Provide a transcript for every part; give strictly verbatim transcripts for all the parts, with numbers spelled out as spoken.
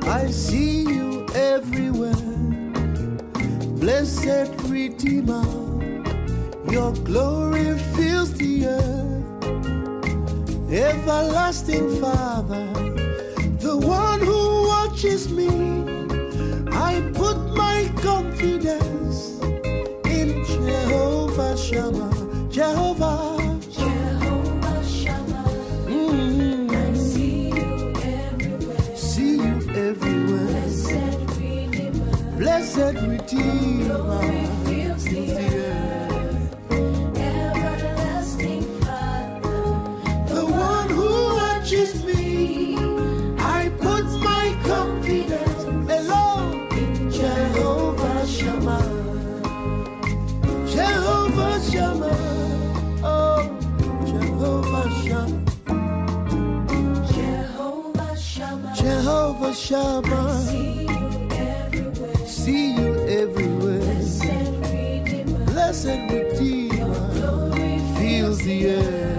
I see you everywhere. Blessed Redeemer, your glory fills the earth. Everlasting Father, the one who watches me. I put my confidence in Jehovah Shammah, Jehovah. Jehovah Shammah. Mm-hmm. I see you everywhere. See you everywhere. Blessed Redeemer. Blessed Redeemer. Glory fills the earth. Everlasting Father, the one who watches me. I put my confidence alone in Jehovah Shammah. Jehovah Shammah. Oh, Jehovah Shammah. Jehovah Shammah. Jehovah Shammah. See you everywhere. See you everywhere. Blessed Redeemer. Blessed Redeemer. Glory Fills the earth.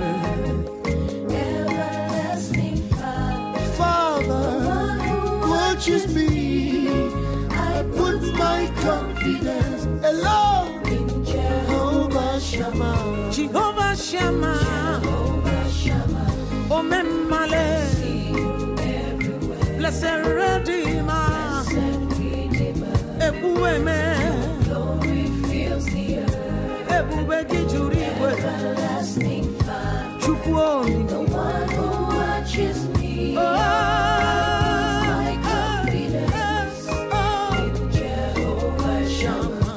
Everlasting Father, Father, watches me. I put my confidence alone in Jehovah Shammah. Jehovah Shammah, Jehovah Shammah. O Memale, See you everywhere. Blessed Redeemer, Blessed Redeemer. Ekueme, Glory fills the earth. Ebubeki Juriwe, Everlasting Father, Chukwoni, the one who watches me. oh, My confidence in Jehovah Shammah.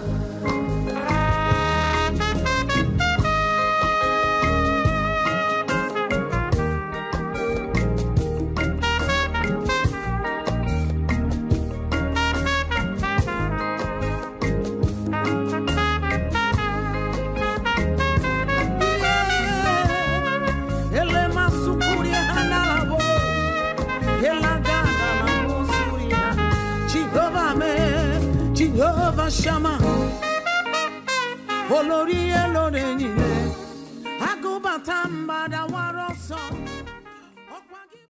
Ele masukuri hanalabo, Ela gana la musuria. Jehovah me, Jehovah Shammah, Olori Elore Nile, Akubatamba da waroso.